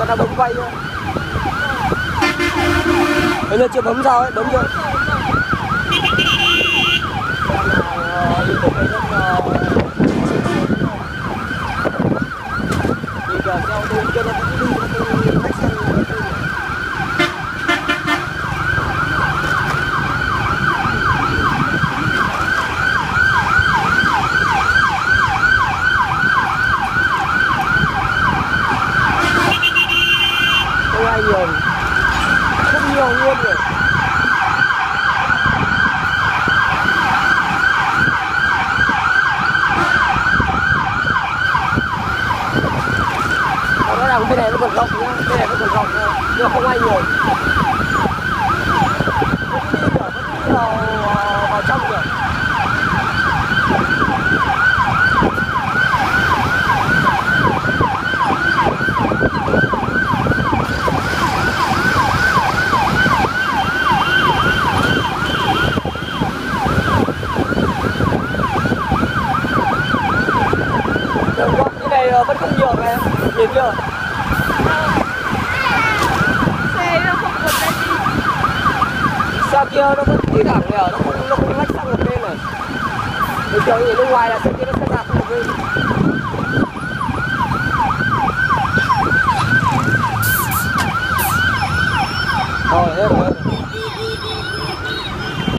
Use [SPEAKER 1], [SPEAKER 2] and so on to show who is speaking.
[SPEAKER 1] đang bấm quay nữa. Bây giờ chưa bấm sao ấy, bấm chưa? Nhiều, không nhiều luôn rồi. Nó làm bên này nó còn rộng nhá, bên này nó còn rộng nhá, nhưng không ai nhiều. Vẫn đi vào trong được. Vẫn không nhiều này, nhìn chưa?
[SPEAKER 2] Xe nó không vượt lên đi.
[SPEAKER 1] Xe kia nó vẫn đi thẳng nhờ, nó không lách sang một bên này. Bình thường ở bên ngoài là xe kia nó sẽ đạp sang một bên. Rồi, hết rồi.